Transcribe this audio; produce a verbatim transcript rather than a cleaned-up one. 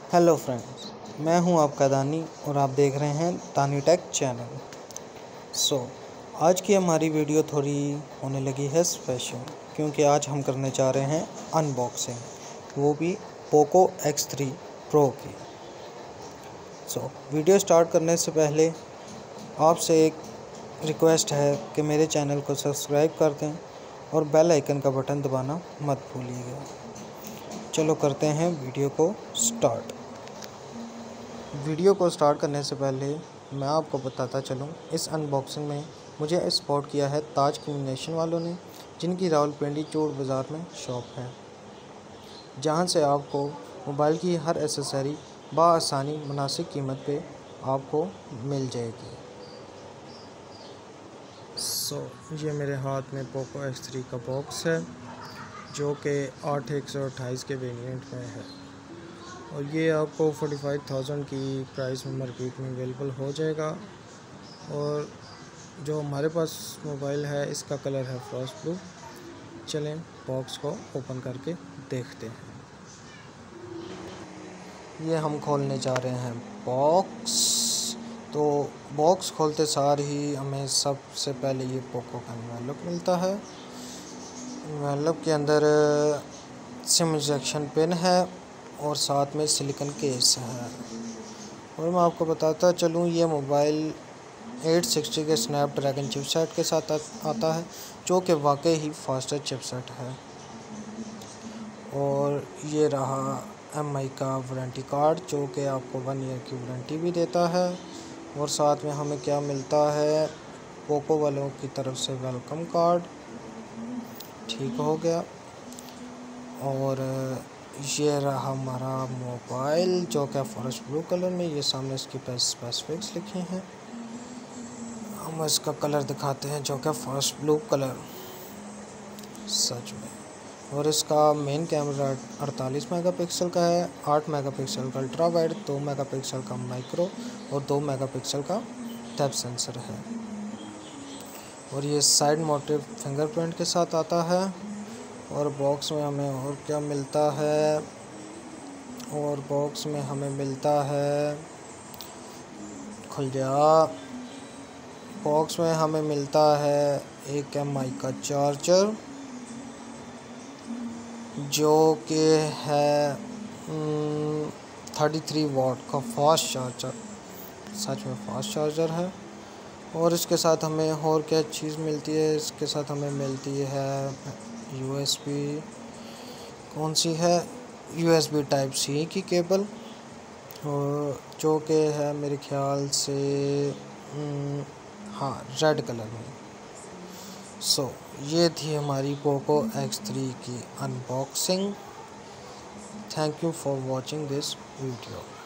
Hello friends, मैं हूं आपका दानी और आप देख रहे हैं दानी टेक चैनल। सो so, आज की हमारी वीडियो थोड़ी होने लगी है स्पेशल, क्योंकि आज हम करने जा रहे हैं अनबॉक्सिंग, वो भी पोको एक्स थ्री प्रो की। सो so, वीडियो स्टार्ट करने से पहले आपसे एक रिक्वेस्ट है कि मेरे चैनल को सब्सक्राइब कर दें और बेल आइकन का बटन दबाना मत भूलिएगा। चलो करते हैं वीडियो को स्टार्ट। वीडियो को स्टार्ट करने से पहले मैं आपको बताता चलूं, इस अनबॉक्सिंग में मुझे सपोर्ट किया है ताज कम्युनिकेशन वालों ने, जिनकी रावलपिंडी चोर बाज़ार में शॉप है, जहां से आपको मोबाइल की हर एसेसरी बआसानी मुनासिब कीमत पे आपको मिल जाएगी। सो so, ये मेरे हाथ में पोको एक्स थ्री का बॉक्स है, जो कि आठ एक सौ अट्ठाईस के वेरिएंट में है, और ये आपको फोर्टी फाइव थाउजेंड की प्राइस में मार्केट में अवेलेबल हो जाएगा। और जो हमारे पास मोबाइल है, इसका कलर है फ्रॉस्ट ब्लू। चलें बॉक्स को ओपन करके देखते हैं। ये हम खोलने जा रहे हैं बॉक्स। तो बॉक्स खोलते सार ही हमें सबसे पहले ये पोको का एनवेलप मिलता है। एनवेलप के अंदर सिम इंजेक्शन पिन है और साथ में सिलिकॉन केस है। और मैं आपको बताता चलूँ, ये मोबाइल एट सिक्सटी के स्नैपड्रैगन चिपसेट के साथ आता है, जो कि वाकई ही फास्टर चिपसेट है। और ये रहा एम आई का वारंटी कार्ड, जो कि आपको वन ईयर की वारंटी भी देता है। और साथ में हमें क्या मिलता है, पोको वालों की तरफ से वेलकम कार्ड। ठीक हो गया। और ये रहा हमारा मोबाइल, जो कि फॉरेस्ट ब्लू कलर में, ये सामने इसकी स्पेसिफिक्स लिखी हैं। हम इसका कलर दिखाते हैं, जो कि फॉरेस्ट ब्लू कलर सच में। और इसका मेन कैमरा अड़तालीस मेगापिक्सल का है, आठ मेगापिक्सल का अल्ट्रा वाइड, दो मेगापिक्सल का माइक्रो और दो मेगापिक्सल का टच सेंसर है। और ये साइड माउंटेड फिंगरप्रिंट के साथ आता है। और बॉक्स में हमें और क्या मिलता है, और बॉक्स में हमें मिलता है, खुल जा, बॉक्स में हमें मिलता है एक एम आई का चार्जर, जो कि है थर्टी थ्री वाट का फास्ट चार्जर। सच में फास्ट चार्जर है। और इसके साथ हमें और क्या चीज़ मिलती है, इसके साथ हमें मिलती है यू एस बी, कौन सी है, यू एस बी टाइप सी की केबल, और जो कि है मेरे ख्याल से हाँ रेड कलर में। सो so, ये थी हमारी पोको एक्स थ्री की unboxing. Thank you for watching this video.